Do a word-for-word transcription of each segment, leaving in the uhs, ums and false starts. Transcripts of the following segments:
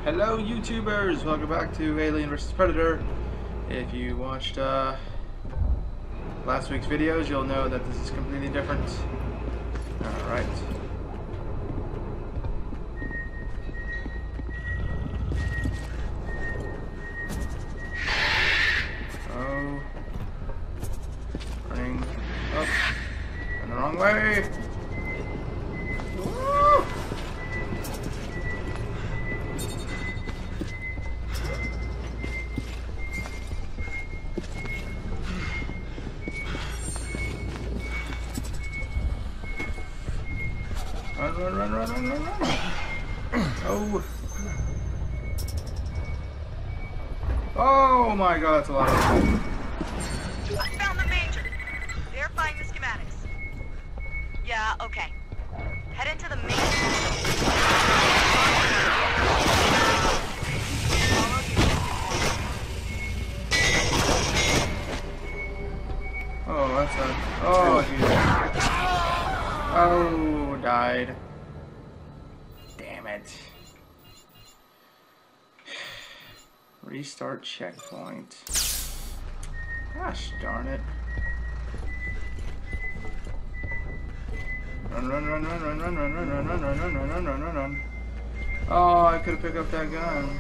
Hello YouTubers, welcome back to Alien versus. Predator. If you watched uh, last week's videos, you'll know that this is completely different. Alright. Oh. Running up. And the wrong way. Woo! Run, run, run, run, run, run, run. Oh. Oh my god, it's a lot of them. I found the major. Verifying the schematics. Yeah, okay. Head into the main. Oh, that's a... Oh, Jesus. Oh, died. Damn it. Restart checkpoint. Gosh darn it. Run, run, run, run, run, run, run, run, run, run, run, run, run, run, run, run, run. Oh, I could have picked up that gun.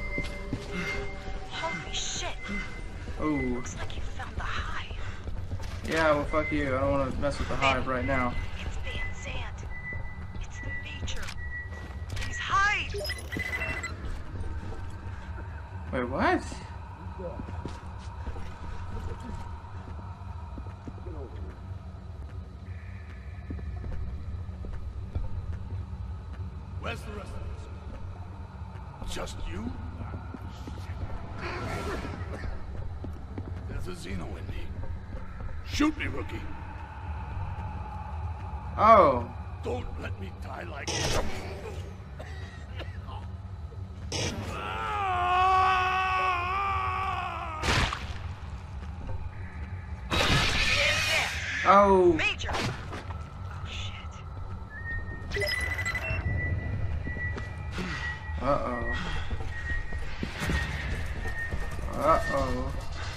Holy shit. Oh. Looks like you found the hive. Yeah, well, fuck you. I don't want to mess with the hive right now. It's Van Zandt. It's the major. He's hide. Wait, what? Where's the rest of us? Just you? There's a Xeno in me. Shoot me, rookie. Oh. Don't let me die like Oh. Major. Oh shit. Uh-oh. Uh-oh.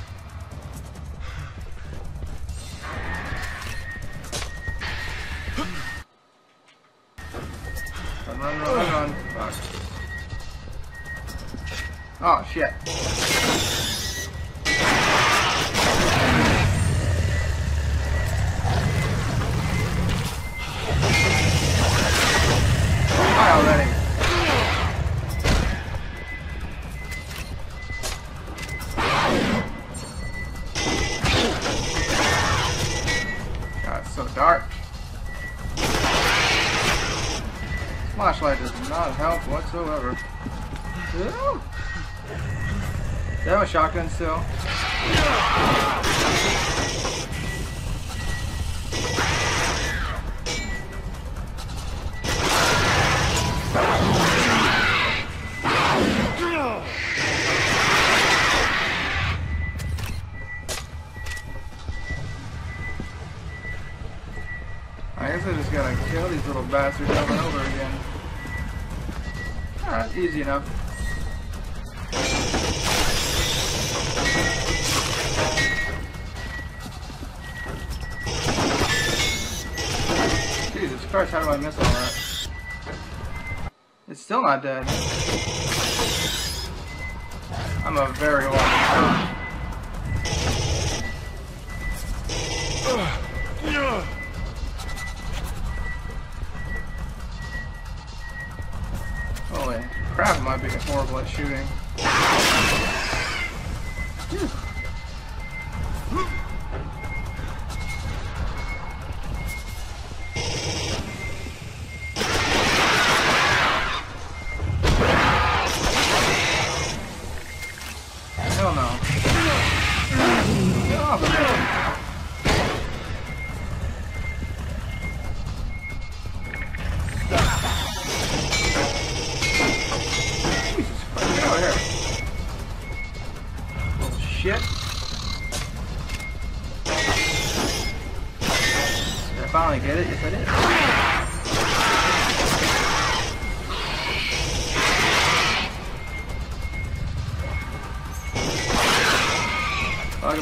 Run, run, run, run, run. Fuck. Oh, shit. Hi already. God, it's so dark. Flashlight does not help whatsoever. Ooh. They have a shotgun still. I guess I just gotta kill these little bastards over and over again. Alright, easy enough. Jesus Christ, how do I miss all that? It's still not dead. I'm a very horrible shot. Holy crap, it might be horrible at shooting. Hell no. Get off of me. Jesus Christ, get out of here.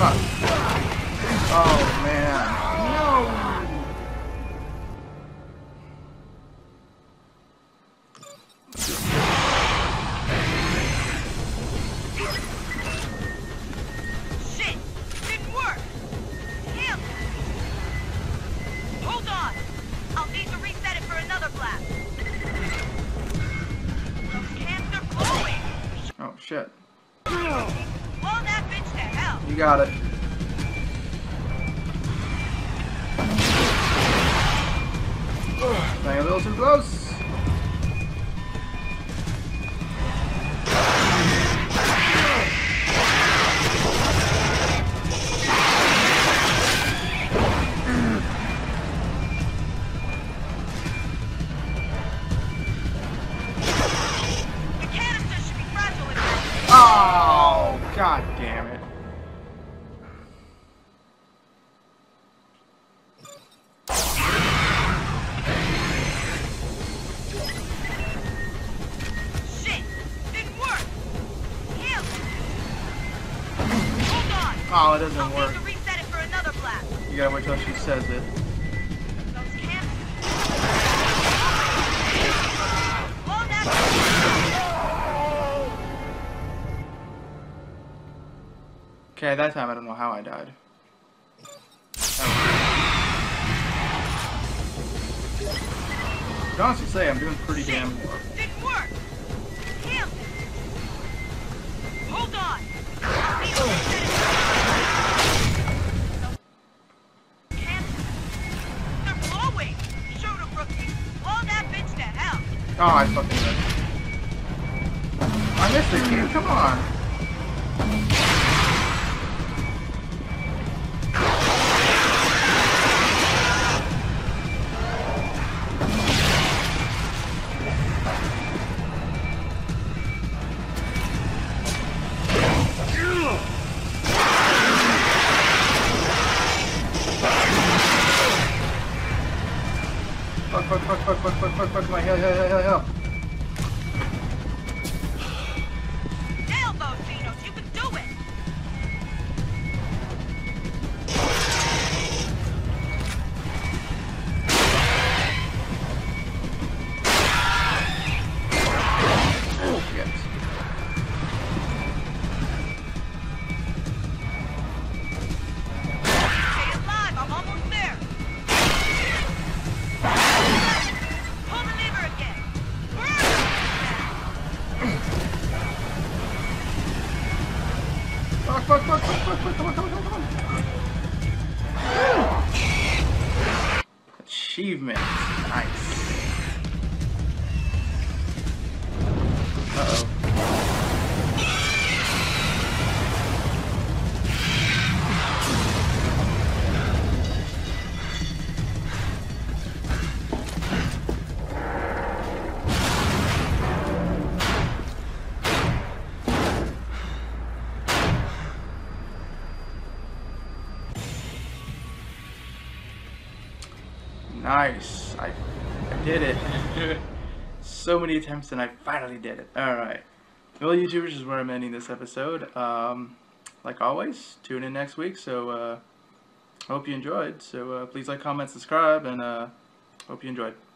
Come on. Oh, man. No! Shit! Didn't work! Damn! Hold on! I'll need to reset it for another blast. Those cans are blowing! Oh, shit. Blow that bitch to hell! You got it. Playing a little too close. The canister should be fragile enough. Oh, god damn it. Shit! Didn't work! Damn! Hold on! Oh, it doesn't I'll work. need to reset it for another blast. You gotta wait till she says it. Those cans... Blow that... Okay, that time I don't know how I died. I can honestly say I'm doing pretty Shit! damn well. Didn't work! Damn! Hold on! I'll need to reset it. Those cans... They're blowing! Shoot 'em, rookie! Blow that bitch to hell! Oh, I fucking missed. I missed it, dude. Come on. Fuck, fuck, fuck, fuck, fuck, fuck, fuck, fuck, my hell, hell, hell, hell, hell. Elbow, Genos, you can do it! Oh, shit. Stay alive, I'm almost there! Pull the lever again! Fuck, fuck, fuck, fuck, fuck, fuck, come on, come on, come on, come on. Achievement. Nice. Uh-oh. Nice. I, I did it. So many attempts and I finally did it. Alright. Well, YouTubers, this is where I'm ending this episode. Um, like always, tune in next week. So, uh, hope you enjoyed. So, uh, please like, comment, subscribe, and uh, hope you enjoyed.